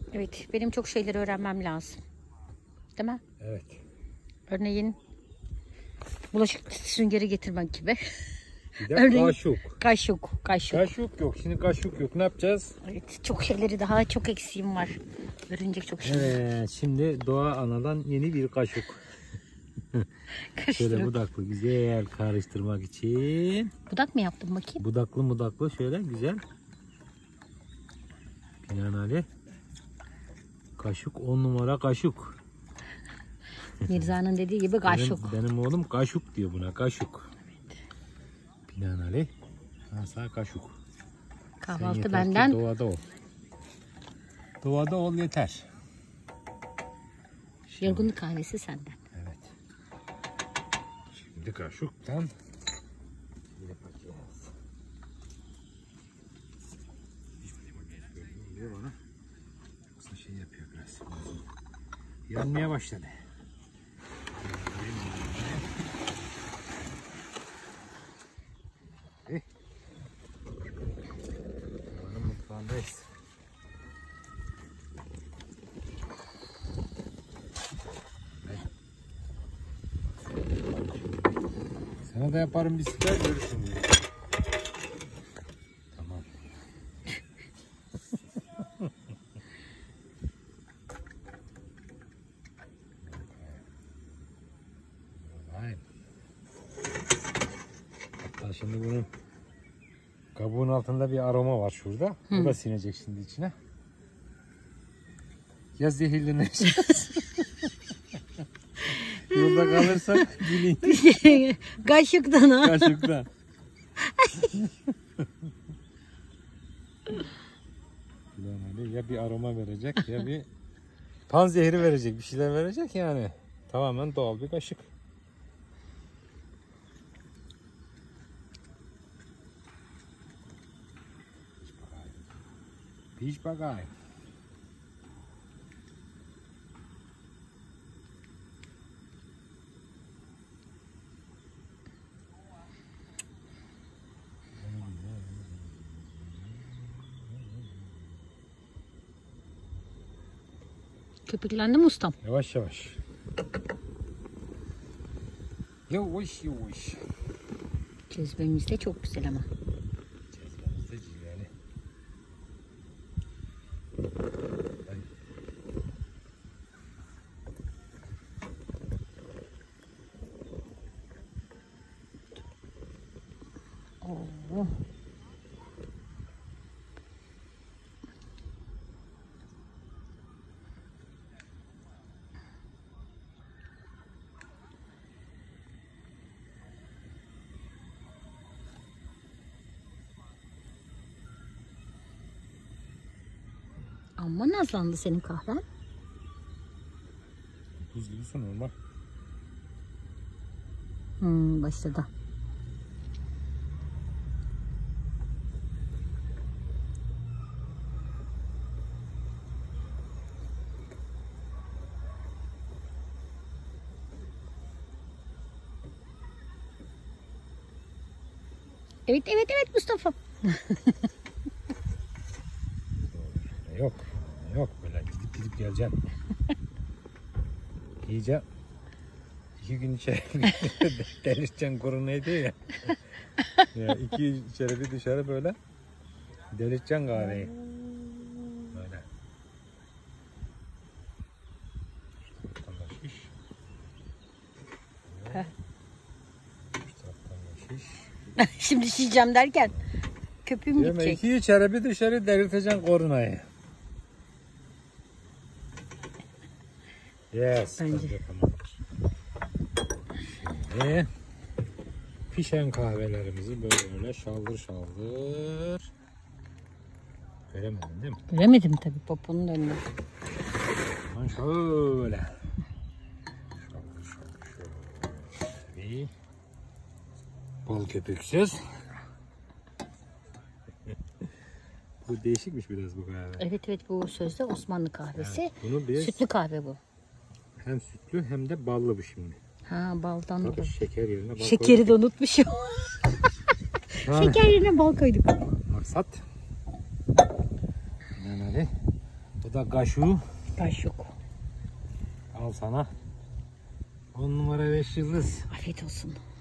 Evet, benim çok şeyleri öğrenmem lazım. Değil mi? Evet. Örneğin bulaşık süngeri getirmek gibi. Bir de Örneğin kaşık. kaşık. Kaşık yok. Şimdi kaşık yok. Ne yapacağız? Evet, çok şeyleri daha çok eksiğim var. Öğrenecek çok şey. Evet. Şimdi Doğa Ana'dan yeni bir kaşık. Şöyle budaklı güzel karıştırmak için. Budak mı yaptın bakayım? Budaklı şöyle güzel. Binaenaleyh. Kaşık 10 numara kaşık. Mirza'nın dediği gibi kaşık. Benim oğlum kaşık diyor buna. Kaşık. Binaenaleyh. Sağ kaşık. Kahvaltı benden. Doğada ol. Doğada ol yeter. Yorgunluk kahvesi senden. Evet. Şimdi kaşıktan yapacağız. Oluyor bana. Yoksa şey yapıyor biraz. Yanmaya başladı. Buranın mutfağındayız. Sana da yaparım bir süper görürsün diye. Tamam. Aynen. Hatta şimdi bunun kabuğun altında bir aroma var şurada. O da sinecek şimdi içine. Ya zehirleneceğiz. Yolda kalırsak bilin. Kaşıktan ha. Kaşıktan. Ya bir aroma verecek ya bir panzehiri verecek, bir şeyler verecek yani. Tamamen doğal bir kaşık. Piş bakayım. Köpüklendi mi ustam? Yavaş yavaş. Yavaş yavaş. Cezvemiz de çok güzel ama. Cezvemiz de cilveli. Oo. Amma nazlandı senin kahven. Buz gibi su normal. Başladı. Evet Mustafa. Yok böyle gidip geleceksin. İyice 2 gün içeri delirteceksin korunayı diyor ya. Ya 2 içeri bir dışarı böyle delirteceksin kahveyi. Böyle. Şuradan da şiş. Şu taraftan da şiş. Şimdi şişeceğim derken köpüğüm Değil mi? gidecek. 2 içeri bir dışarı delirteceksin korunayı. Yes. Bence. Tamam. Şimdi pişen kahvelerimizi böyle şaldır şaldır. Göremedin değil mi? Göremedim tabii poponun önüne. Aman şöyle. Şaldır şaldır şöyle. Bol köpüksüz. Bu değişikmiş biraz bu kahve. Evet bu sözde Osmanlı kahvesi. Evet, bunu biz Sütlü kahve bu. hem sütlü hem de ballı bu şimdi. Ha baldan Tabii dolayı. şeker yerine bal Şekeri de unutmuşum. Yani. Şeker yerine bal koyduk. Maksat. Yani Bu da kaşu. Kaşık. Al sana. 10 numara 5 yıldız. Afiyet olsun.